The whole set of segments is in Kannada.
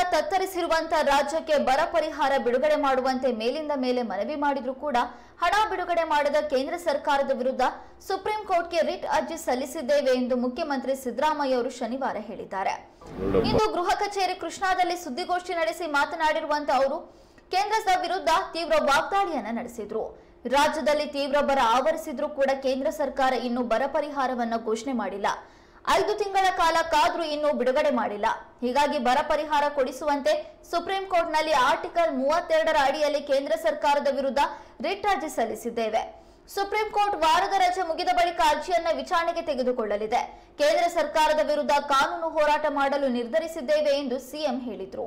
ತತ್ತರಿಸಿರುವಂತ ರಾಜ್ಯಕ್ಕೆ ಬರ ಪರಿಹಾರ ಬಿಡುಗಡೆ ಮಾಡುವಂತೆ ಮೇಲಿಂದ ಮೇಲೆ ಮನವಿ ಮಾಡಿದ್ರು ಕೂಡ ಹಣ ಬಿಡುಗಡೆ ಮಾಡದ ಕೇಂದ್ರ ಸರ್ಕಾರದ ವಿರುದ್ಧ ಸುಪ್ರೀಂ ಕೋರ್ಟ್ಗೆ ರಿಟ್ ಅರ್ಜಿ ಸಲ್ಲಿಸಿದ್ದೇವೆ ಎಂದು ಮುಖ್ಯಮಂತ್ರಿ ಸಿದ್ದರಾಮಯ್ಯ ಅವರು ಶನಿವಾರ ಹೇಳಿದ್ದಾರೆ. ಇಂದು ಗೃಹ ಕಚೇರಿ ಕೃಷ್ಣಾದಲ್ಲಿ ಸುದ್ದಿಗೋಷ್ಠಿ ನಡೆಸಿ ಮಾತನಾಡಿರುವಂತ ಅವರು ಕೇಂದ್ರದ ವಿರುದ್ಧ ತೀವ್ರ ವಾಗ್ದಾಳಿಯನ್ನ ನಡೆಸಿದ್ರು. ರಾಜ್ಯದಲ್ಲಿ ತೀವ್ರ ಬರ ಆವರಿಸಿದ್ರೂ ಕೂಡ ಕೇಂದ್ರ ಸರ್ಕಾರ ಇನ್ನೂ ಬರ ಪರಿಹಾರವನ್ನ ಘೋಷಣೆ ಮಾಡಿಲ್ಲ. 5 ತಿಂಗಳ ಕಾಲ ಕಾದ್ರೂ ಇನ್ನೂ ಬಿಡುಗಡೆ ಮಾಡಿಲ್ಲ. ಹೀಗಾಗಿ ಬರ ಪರಿಹಾರ ಕೊಡಿಸುವಂತೆ ಸುಪ್ರೀಂ ಕೋರ್ಟ್ನಲ್ಲಿ ಆರ್ಟಿಕಲ್ 32ರ ಅಡಿಯಲ್ಲಿ ಕೇಂದ್ರ ಸರ್ಕಾರದ ವಿರುದ್ಧ ರಿಟ್ ಅರ್ಜಿ ಸಲ್ಲಿಸಿದ್ದೇವೆ. ಸುಪ್ರೀಂ ಕೋರ್ಟ್ ವಾರದ ರಜೆ ಮುಗಿದ ಬಳಿಕ ಅರ್ಜಿಯನ್ನ ವಿಚಾರಣೆಗೆ ತೆಗೆದುಕೊಳ್ಳಲಿದೆ. ಕೇಂದ್ರ ಸರ್ಕಾರದ ವಿರುದ್ಧ ಕಾನೂನು ಹೋರಾಟ ಮಾಡಲು ನಿರ್ಧರಿಸಿದ್ದೇವೆ ಎಂದು ಸಿಎಂ ಹೇಳಿದರು.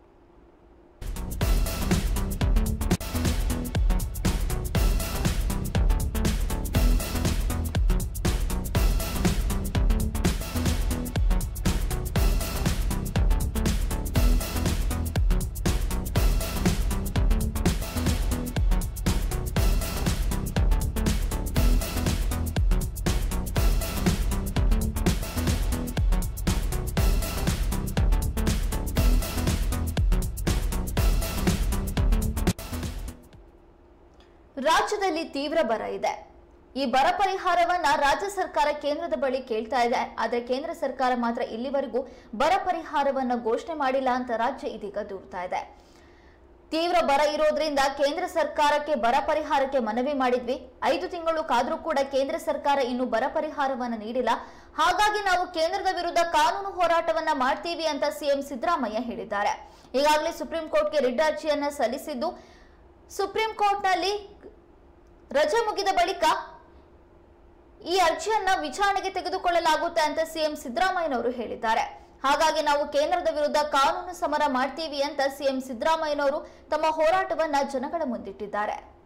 ರಾಜ್ಯದಲ್ಲಿ ತೀವ್ರ ಬರ ಇದೆ. ಈ ಬರ ಪರಿಹಾರವನ್ನ ರಾಜ್ಯ ಸರ್ಕಾರ ಕೇಂದ್ರದ ಬಳಿ ಕೇಳ್ತಾ ಇದೆ. ಆದರೆ ಕೇಂದ್ರ ಸರ್ಕಾರ ಮಾತ್ರ ಇಲ್ಲಿವರೆಗೂ ಬರ ಪರಿಹಾರವನ್ನ ಘೋಷಣೆ ಮಾಡಿಲ್ಲ ಅಂತ ರಾಜ್ಯ ಇದೀಗ ದೂರ್ತಾ ಇದೆ. ತೀವ್ರ ಬರ ಇರೋದ್ರಿಂದ ಕೇಂದ್ರ ಸರ್ಕಾರಕ್ಕೆ ಬರ ಪರಿಹಾರಕ್ಕೆ ಮನವಿ ಮಾಡಿದ್ವಿ. 5 ತಿಂಗಳು ಕಾದ್ರೂ ಕೂಡ ಕೇಂದ್ರ ಸರ್ಕಾರ ಇನ್ನೂ ಬರ ಪರಿಹಾರವನ್ನ ನೀಡಿಲ್ಲ. ಹಾಗಾಗಿ ನಾವು ಕೇಂದ್ರದ ವಿರುದ್ಧ ಕಾನೂನು ಹೋರಾಟವನ್ನ ಮಾಡ್ತೀವಿ ಅಂತ ಸಿಎಂ ಸಿದ್ದರಾಮಯ್ಯ ಹೇಳಿದ್ದಾರೆ. ಈಗಾಗಲೇ ಸುಪ್ರೀಂ ಕೋರ್ಟ್ಗೆ ರಿಟ್ ಅರ್ಜಿಯನ್ನ ಸಲ್ಲಿಸಿದ್ದು, ಸುಪ್ರೀಂ ಕೋರ್ಟ್ನಲ್ಲಿ ರಜೆ ಮುಗಿದ ಬಳಿಕ ಈ ಅರ್ಜಿಯನ್ನ ವಿಚಾರಣೆಗೆ ತೆಗೆದುಕೊಳ್ಳಲಾಗುತ್ತೆ ಅಂತ ಸಿಎಂ ಸಿದ್ದರಾಮಯ್ಯನವರು ಹೇಳಿದ್ದಾರೆ. ಹಾಗಾಗಿ ನಾವು ಕೇಂದ್ರದ ವಿರುದ್ಧ ಕಾನೂನು ಸಮರ ಮಾಡ್ತೀವಿ ಅಂತ ಸಿಎಂ ಸಿದ್ದರಾಮಯ್ಯನವರು ತಮ್ಮ ಹೋರಾಟವನ್ನ ಜನಗಳ ಮುಂದಿಟ್ಟಿದ್ದಾರೆ.